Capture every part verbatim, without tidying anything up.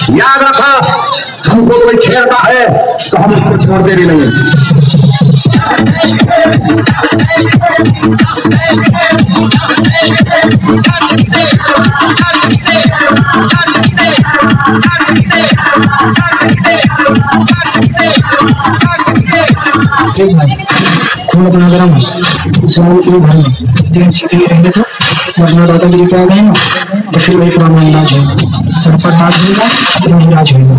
याद रखा, हमको कोई छेड़ता है तो हम उसको छोड़ते भी नहीं। खून अपना गर्म है, क्यों भाई दिन से कहीं रहेंगे तो वरना दादागिरी पे आ गए ना तो फिर वही पुराना इलाज है, सर पर हाथ देगा अपना इलाज होगा।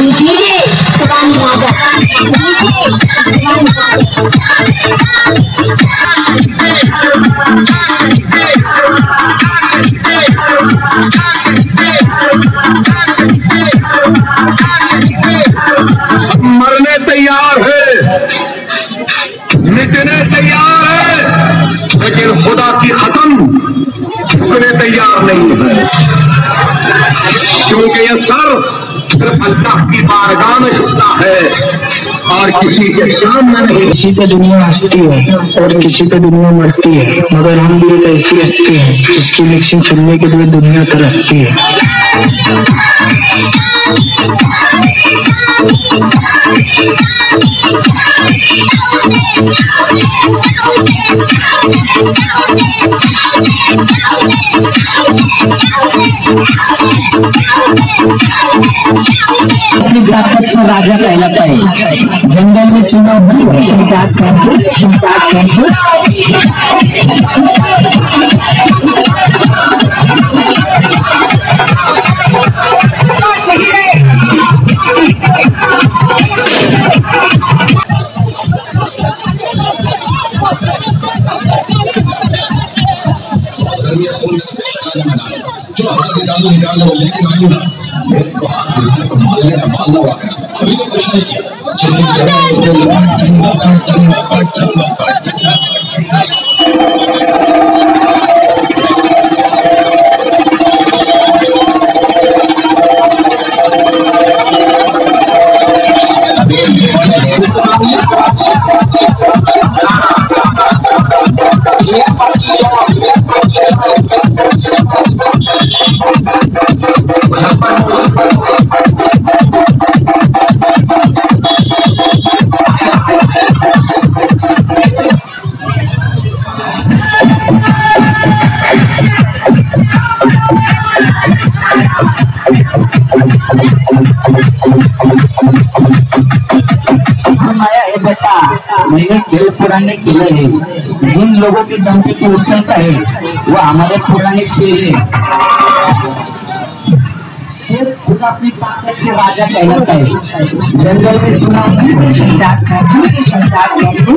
मरने तैयार है, मिटने तैयार है, लेकिन खुदा की कसम झुकने तैयार नहीं है, क्योंकि ये सर सिर्फ अल्लाह की बारगाह में झुकता है और किसी के सामने नहीं। किसी पे दुनिया हंसती है और किसी पे दुनिया मरती है, मगर हम भी एक ऐसी हस्ती है जिसकी मिक्सिंग सुनने के लिए दुनिया तरसती है। अपनी ताकत से राजा कहलाता है, जंगल में चुनाव शमशाद कैंपू शमशाद कैंपू निकालो लेकिन मेरे को हाथ मारने का मारना हुआ अभी तो कुछ नहीं किया। मेरे खेल पुराने किले हैं, जिन लोगों की दम की ऊंचाई है वो हमारे पुराने चेहरे। शेर खुद अपनी ताकत से राजा कहलाता है, जंगल में चुनाव संचार संचार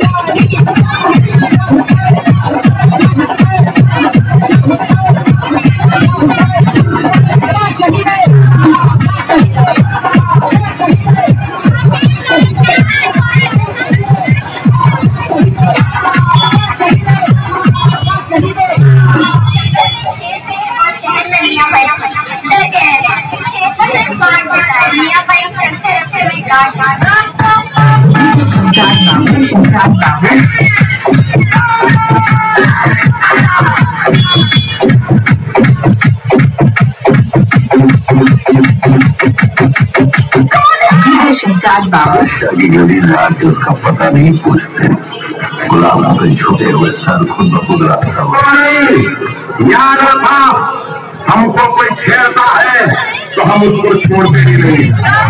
उसका पता नहीं पूछते, गुलामों के छुटे हुए सर खुद ब खुद रास्ता। याद रखा, हमको कोई छेड़ता है तो हम उसको छोड़ते ही नहीं।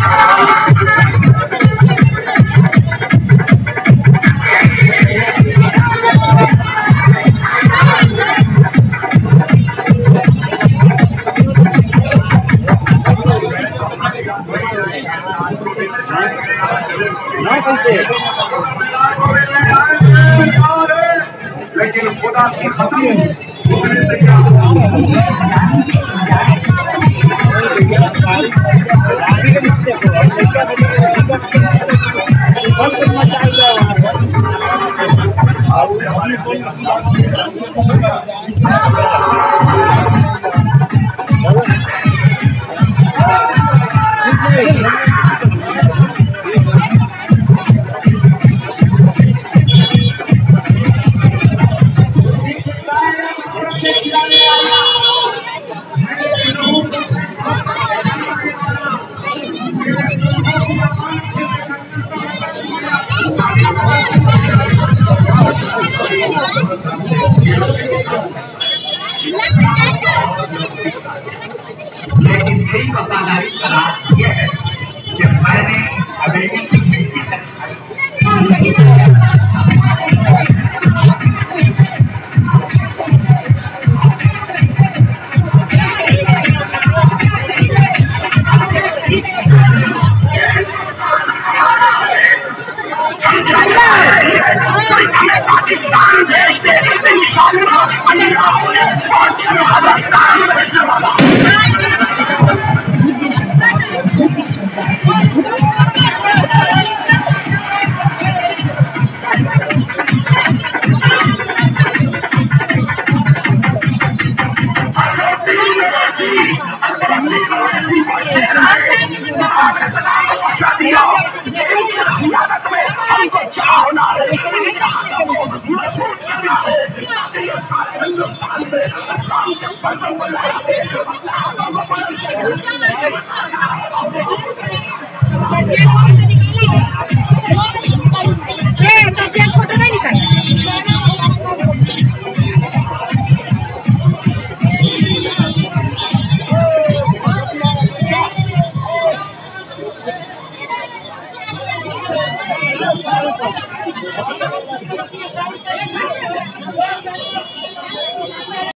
लेकिन खुदा की कसम झुकने तैयार लेकिन यही वफादारी करार यह है कि मैंने हवेली की मिट्टी तक पाकिस्तान देश के